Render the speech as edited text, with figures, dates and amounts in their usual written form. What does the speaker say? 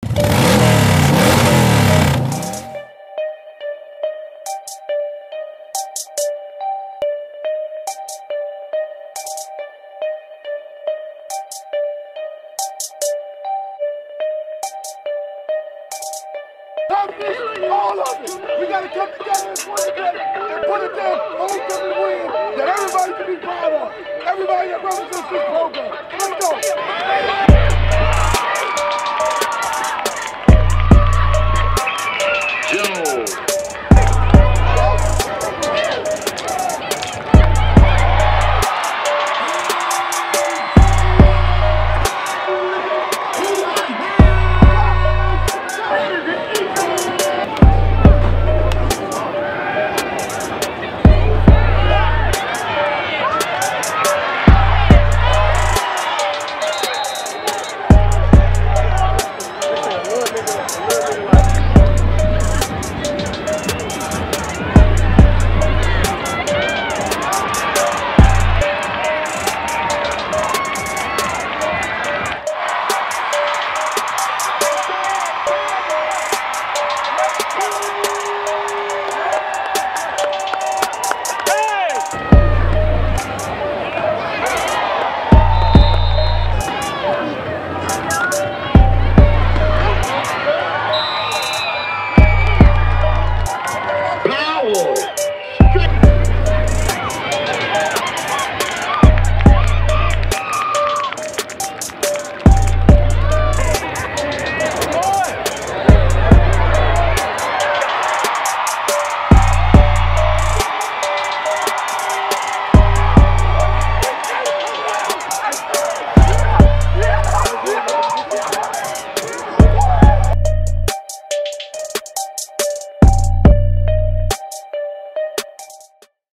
All of it. We got to come together and put it there, homecoming win that everybody can be proud of. Everybody that represents this program. Let's go.